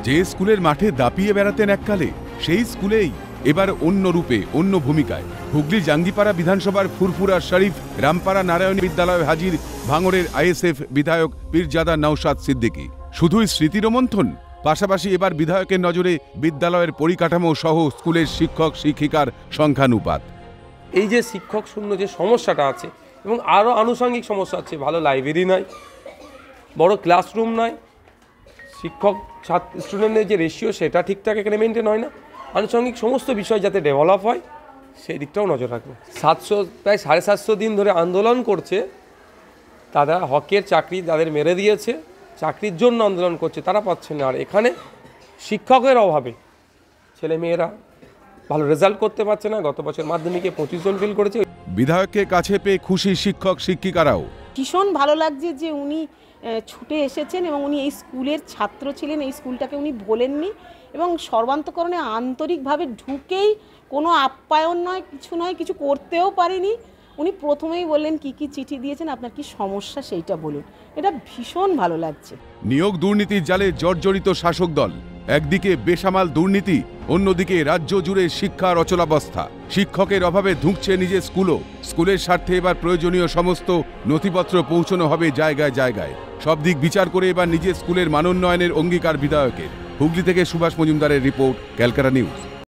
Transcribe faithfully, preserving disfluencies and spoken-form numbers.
যে স্কুলের মাঠে দাপিয়ে বেড়াতেন এককালে, সেই স্কুলেই এবার অন্য রূপে, অন্য ভূমিকায় হুগলি জাঙ্গিপাড়া বিধানসভার ফুরফুরা শরীফ রামপাড়া নারায়ণ বিদ্যালয়ে হাজির ভাঙড়ের আইএসএফ বিধায়ক পীরজাদা নওশাদ সিদ্দিকী। শুধুই স্মৃতিরোমন্থন, পাশাপাশি এবার বিধায়কের নজরে বিদ্যালয়ের পরিকাঠামো সহ স্কুলের শিক্ষক শিক্ষিকার সংখ্যানুপাত। এই যে শিক্ষক শূন্য যে সমস্যাটা আছে এবং আরও আনুষঙ্গিক সমস্যা আছে, ভালো লাইব্রেরি নয়, বড় ক্লাসরুম নয়, শিক্ষক ছাত্র স্টুডেন্টের যে রেশিও সেটা ঠিকঠাক এখানে মেনটেন হয় না, আনুষঙ্গিক সমস্ত বিষয় যাতে ডেভেলপ হয় সেই দিকটাও নজর রাখবে। সাতশো প্রায় সাড়ে সাতশো দিন ধরে আন্দোলন করছে, তারা হকের চাকরি তাদের মেরে দিয়েছে, চাকরির জন্য আন্দোলন করছে, তারা পাচ্ছে না। আর এখানে শিক্ষকের অভাবে ছেলে মেয়েরা ভালো রেজাল্ট করতে পারছে না। গত বছর মাধ্যমিকে পঁচিশ জন ফেল করেছে। বিধায়ককে কাছে পেয়ে খুশি শিক্ষক শিক্ষিকারাও। ভীষণ ভালো লাগছে যে উনি ছুটে এসেছেন এবং উনি এই স্কুলের ছাত্র ছিলেন, এই স্কুলটাকে উনি ভোলেননি এবং সর্বান্তকরণে আন্তরিকভাবে ঢুকেই কোনো আপ্যায়ন নয়, কিছু নয়, কিছু করতেও পারেনি, উনি প্রথমেই বললেন কি কি চিঠি দিয়েছেন, আপনার কি সমস্যা সেইটা বলুন। এটা ভীষণ ভালো লাগছে। নিয়োগ দুর্নীতির জালে জর্জরিত শাসক দল, একদিকে বেসামাল দুর্নীতি, অন্যদিকে রাজ্য জুড়ে শিক্ষার অচলাবস্থা। শিক্ষকের অভাবে ধুঁকছে নিজের স্কুলও। স্কুলের স্বার্থে এবার প্রয়োজনীয় সমস্ত নথিপত্র পৌঁছানো হবে জায়গায় জায়গায়। সব দিক বিচার করে এবার নিজের স্কুলের মানোন্নয়নের অঙ্গীকার বিধায়কের। হুগলি থেকে সুভাষ মজুমদারের রিপোর্ট, ক্যালকাটা নিউজ।